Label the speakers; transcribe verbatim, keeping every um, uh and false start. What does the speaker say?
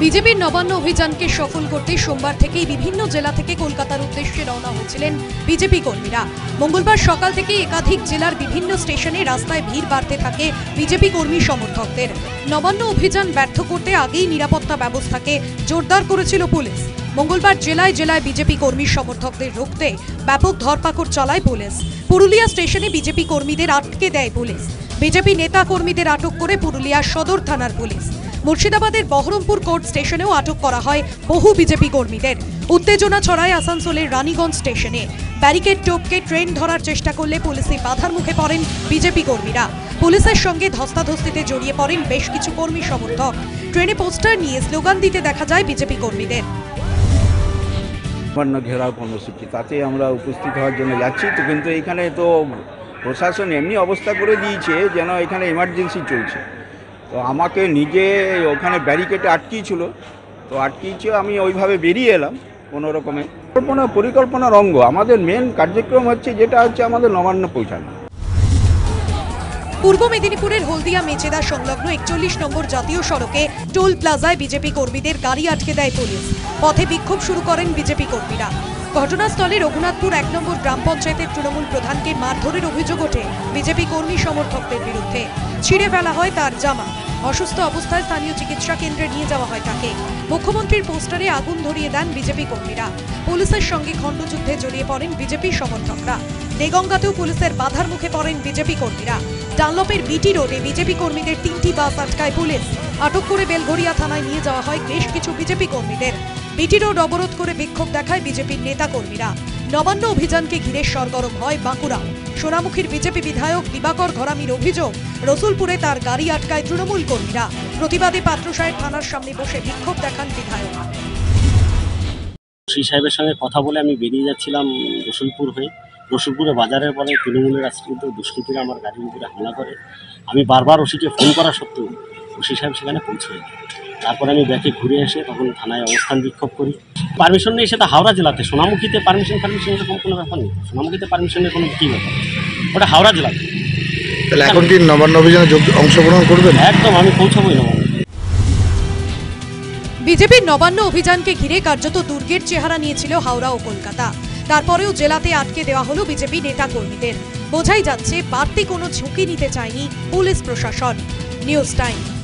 Speaker 1: বিজেপির নবান্ন অভিযানকে সফল করতে সোমবার থেকেই বিভিন্ন জেলা থেকে কলকাতার উদ্দেশ্যে রওনা হয়েছিলেন বিজেপি কর্মীরা। মঙ্গলবার সকাল থেকে একাধিক জেলার বিভিন্ন স্টেশনে রাস্তায় ভিড় বাড়তে থাকে বিজেপি কর্মী সমর্থকদের। নবান্ন অভিযান ব্যর্থ করতে আগেই নিরাপত্তা ব্যবস্থাকে জোরদার করেছিল পুলিশ। মঙ্গলবার জেলায় জেলায় বিজেপি কর্মী সমর্থকদের রুখতে ব্যাপক ধরপাকড় চালায় পুলিশ। পুরুলিয়া স্টেশনে বিজেপি কর্মীদের আটকে দেয় পুলিশ। বিজেপি নেতা কর্মীদের আটক করে পুরুলিয়া সদর থানার পুলিশ। মুর্শিদাবাদের বহরমপুর কোর্ট স্টেশনেও আটক করা হয় বহু বিজেপি কর্মীদের। উত্তেজনা ছড়ায় আসানসোলের রানীগঞ্জ স্টেশনে। ব্যারিকেড টপকে ট্রেন ধরার চেষ্টা করলে পুলিশে বাধার মুখে পড়েন বিজেপি কর্মীরা। পুলিশের সঙ্গে ধস্তাধস্তিতে জড়িয়ে পড়েন বেশ কিছু কর্মী সমর্থক। ট্রেনে পোস্টার নিয়ে স্লোগান দিতে দেখা যায় বিজেপি কর্মীদের।
Speaker 2: নবান্ন ঘেরাও কর্মসূচি, তাতে আমরা উপস্থিত হওয়ার জন্য যাচ্ছি, তো কিন্তু এখানে তো প্রশাসন এমনি অবস্থা করে দিয়েছে যেন এখানে এমার্জেন্সি চলছে। তো আমাকে নিজে ওখানে ব্যারিকেডে আটকিয়েছিল, তো আটকিয়েছে, আমি ওইভাবে বেরিয়ে এলাম কোনো রকমে। পরিকল্পনা পরিকল্পনার অঙ্গ আমাদের মেন কার্যক্রম হচ্ছে যেটা হচ্ছে আমাদের নবান্ন পৌঁছানো।
Speaker 1: পূর্ব মেদিনীপুরের হলদিয়া মেচেদা সংলগ্ন একচল্লিশ নম্বর জাতীয় সড়কে টোল প্লাজায় বিজেপি কর্মীদের গাড়ি আটকে দেয় পুলিশ। পথে বিক্ষোভ শুরু করেন বিজেপি কর্মীরা। ঘটনাস্থলে রঘুনাথপুর এক নম্বর গ্রাম পঞ্চায়েতের তৃণমূল প্রধানকে মারধরের অভিযোগ ওঠে বিজেপি কর্মী সমর্থকদের বিরুদ্ধে। ছিঁড়ে ফেলা হয় তার জামা। অসুস্থ অবস্থায় স্থানীয় চিকিৎসা কেন্দ্রে নিয়ে যাওয়া হয় তাকে। মুখ্যমন্ত্রীর পোস্টারে আগুন ধরিয়ে দেন বিজেপি কর্মীরা। পুলিশের সঙ্গে খণ্ডযুদ্ধে জড়িয়ে পড়েন বিজেপি সমর্থকরা। দেগঙ্গাতেও পুলিশের বাধার মুখে পড়েন বিজেপি কর্মীরা। ডানলপের বিটি রোডে বিজেপি কর্মীদের তিনটি বাস আটকায় পুলিশ। আটক করে বেলঘরিয়া থানায় নিয়ে যাওয়া হয় বেশ কিছু বিজেপি কর্মীদের। বিটি রোড অবরোধ করে বিক্ষোভ দেখায় বিজেপির নেতা কর্মীরা। নবান্ন অভিযানকে ঘিরে সরগরম হয় বাঁকুড়া। সোনামুখীর বিজেপি বিধায়ক দিবাকর ঘরামির অভিযোগ, রসুলপুরে তার গাড়ি আটকায় তৃণমূল কর্মীরা। প্রতিবাদে পাত্রসাহেব থানার সামনে বসে বিক্ষোভ দেখান বিধায়ক।
Speaker 3: শ্রী সাহেবের সঙ্গে কথা বলে আমি বেরিয়ে যাচ্ছিলাম রসুলপুর হয়ে। রসুলপুরে বাজারের পরে তৃণমূলের আশ্রিত দুষ্কৃতীরা আমার গাড়ির উপরে হামলা করে। আমি বারবার ওসিকে ফোন করা সত্ত্বেও ওসি সাহেব সেখানে পৌঁছয়। তারপরে আমি ব্যাকে ঘুরে এসে তখন থানায় অবস্থান বিক্ষোভ করি। পারমিশন নেই, সেটা হাওড়া জেলাতে। সোনামুখীতে পারমিশন পারমিশন এরকম কোনো ব্যাপার নেই। সোনামুখীতে পারমিশনের কোনো কী ব্যাপার, ওটা হাওড়া জেলাতে।
Speaker 4: তাহলে এখন কি নবান্ন অভিযানে অংশগ্রহণ করবেন?
Speaker 3: একদম, আমি পৌঁছাবোই নবান্ন।
Speaker 1: বিজেপির নবান্ন অভিযানকে ঘিরে কার্যত দুর্গের চেহারা নিয়েছিল হাওড়া ও কলকাতা। তারপরেও জেলাতে আটকে দেওয়া হলো বিজেপি নেতা কর্মীদের। বোঝাই যাচ্ছে বাড়তি কোনো ঝুঁকি নিতে চায়নি পুলিশ প্রশাসন। News time.